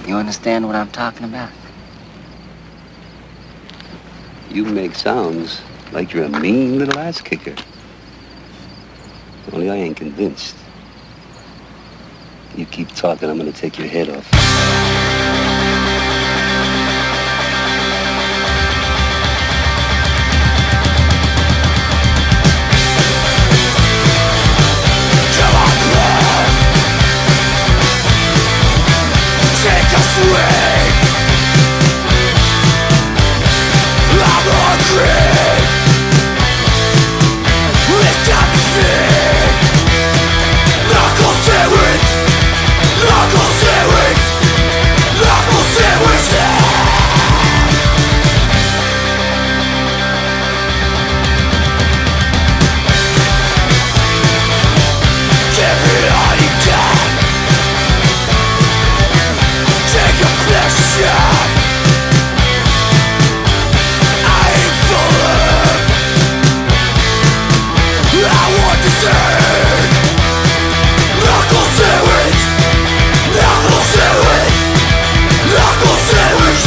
You understand what I'm talking about? You make sounds like you're a mean little ass kicker. Only I ain't convinced. You keep talking, I'm gonna take your head off. Take us away. I'm hungry. Lift up your feet. Knuckle sandwich. Knuckle sandwich. Knuckle sandwich. Give me all you got. Take a clear shot. I ain't full. I want to say knuckle sandwich. Knuckle sandwich. Knuckle sandwich.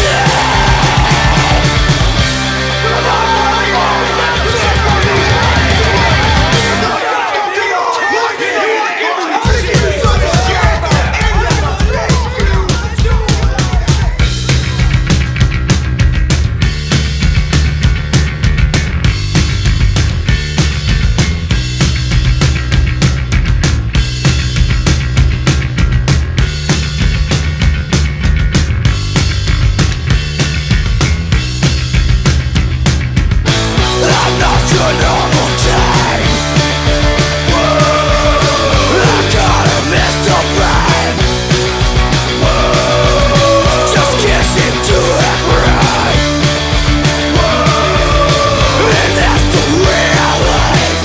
I'm not your normal type. I gotta miss the rhyme. Just can't seem to act right. And that's the way I like.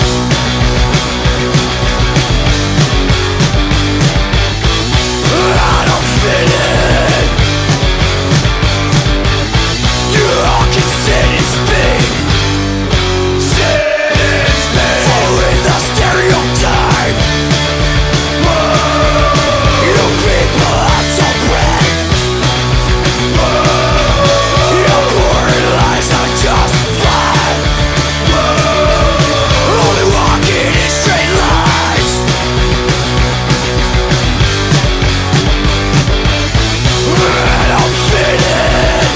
I don't fit in. You all can sit and speak. Following the stereotype. You people are so brave. Your boring lies are just fine. Only walking in straight lines. I don't fit in.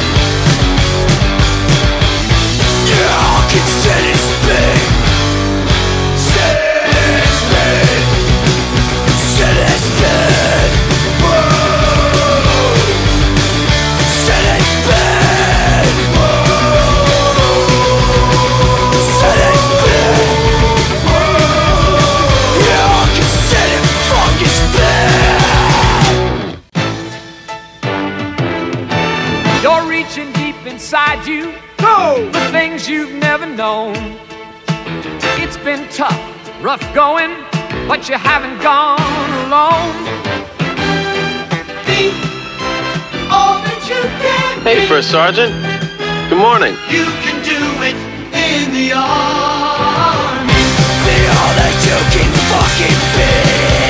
You all can sit and speak. You're reaching deep inside you. Go! The things you've never known. It's been tough, rough going, but you haven't gone alone. Be all that you can be. Hey, First Sergeant. Good morning. You can do it in the army. Be all that you can fucking be.